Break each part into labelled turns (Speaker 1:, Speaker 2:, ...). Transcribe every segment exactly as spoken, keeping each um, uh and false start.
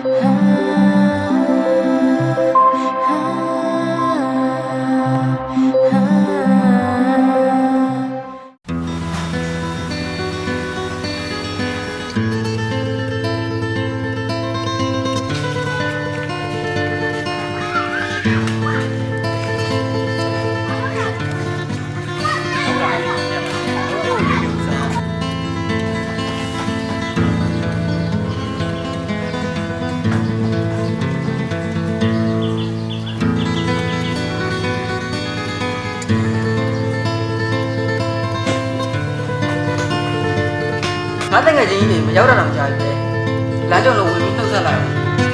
Speaker 1: ငါတကယ်ချင်းကြီးမရောက်တော့ကြာပြီလမ်းကြောင်းလုံးဝင်ပြီးနှုတ်ဆက်လိုက်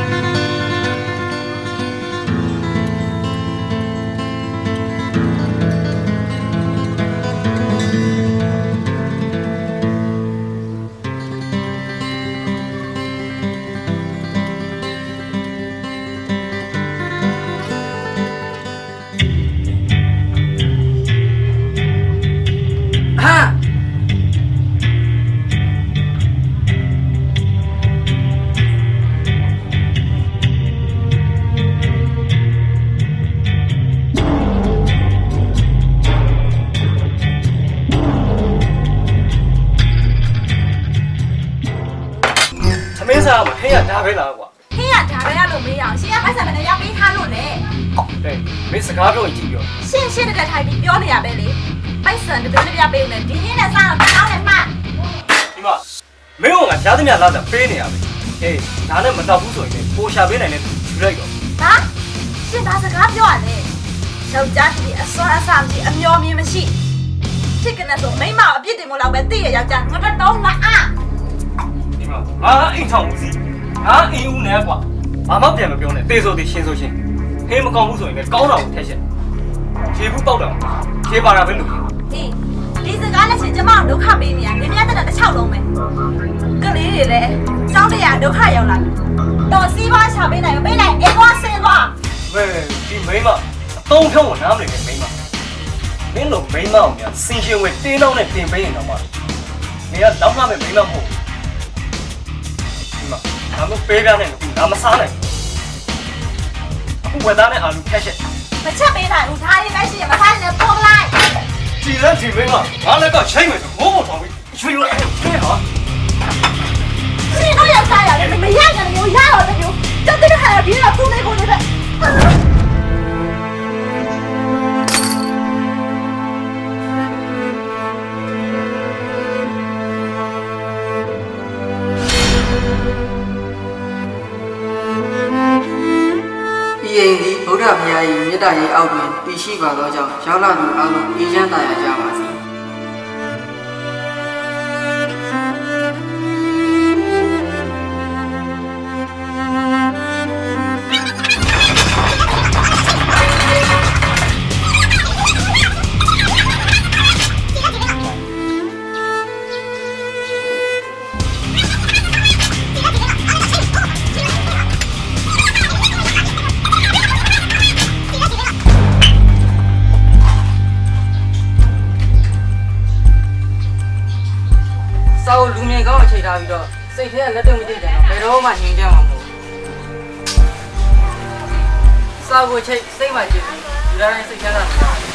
Speaker 1: ဟင်းရဒါပဲလားကွာဟင်းရဒါပဲရလို့မေးအောင်ရှင်ကဖိုက်ဆံမနဲ့ရောက်ပေးထားလို့လေဟဲ့မင်းစကားပြောရင်ကြည့်ပြောရှင်းရှင်းတကယ်ထိုင်ပြီးပြောနေရပဲလေဖိုက်ဆံတပြောတပြပေးဦးမယ်ဒီဟင်းနဲ့စားတော့တောင်းနေမှဒီမှာမင်းကငါရှားသမျှလာတာပေးနေရပဲဟေးဒါနဲ့မတော့ဘူးဆိုရင်ပိုရှာပေးနိုင်တဲ့ယူလိုက်တော့ဟာရှင်ဒါစကားပြောရလေယောက်ျားကြီးအစွမ်းအစားကြီးအမျော်မြင်မရှိချစ်ကနေဆိုမိမအပြစ်တင်မို့လောက်ပဲသိရယောက်ျားငါတော့ငါအားဒီမှာငါအိမ်ထောင်မှုစီငါအင်းဦးနဲ့ကွာဘာမှပြန်မပြောနဲ့တေးဆိုတေးရှင်းဆိုရှင်းဟင်းမကောင်းဘူးဆိုရင်လည်းကောင်းတာကိုထည့်ချက်ခြေဘူးပေါက်တာခြေပါတာပဲလို့ဟေးဒီစကားနဲ့ရှင်ကျမတို့ဒုက္ခပေးနေရမြင်မြတ်တဲ့တစ်ချောက်လုံးပဲကလေးတွေလည်းကြောင်းတရားဒုက္ခရောက်လာတော့စီးပွားရှာပေးနိုင်ပေးနိုင်အေးသွားဆင်းသွားဝဲဒီမိမအသုံးဖြုံးကိုနားမလည်နဲ့မိမမင်းတို့မိမအောင်များစင်ရှင်ဝဲတင်းတော့နဲ့တင်ပေးရင်တော့မှနေကတော့မှပဲမိမမဟုတ်ငါမပေးပြနဲ့ငါမစားနိုင်အခုဝက်သားနဲ့အာလူဖက်ချက်မချက်ပေးနိုင်ဘူးဒါလေးပဲရှိရင်မထားရင်ပို့လိုက်ကြည်လက်ကြည်မင်းကငါလည်းကချိန်မယ်ဆိုဘိုးဘိုးထောင်ပြီးရွှေရွှေဟဲ့ဟာရှင်တို့ရောက်စားရတယ်မရကြဘူးရတော့တမျိုးတက်တဲ့ခါပြီးတော့သူ့လေးကိုနေတဲ့ရင်ဒီဗုဒ္ဓဘုရား၏မေတ္တာရေးအောက်တွင်တည်ရှိပါသောကြောင့်ရောက်လာသူအလုံးအေးချမ်းသာယာကြပါစေဆောလူငယ်ကောင်းအခြေထားပြီးတော့စိတ်ထဲကလက်တုံးမကြည့်ကြတော့ဘယ်တော့မှငြိမ်ကြမှာမဟုတ်ဘူးဆောကိုချိတ်စိတ်မှကြည့်ပြီးလူတိုင်းစိတ်ချမ်းသာ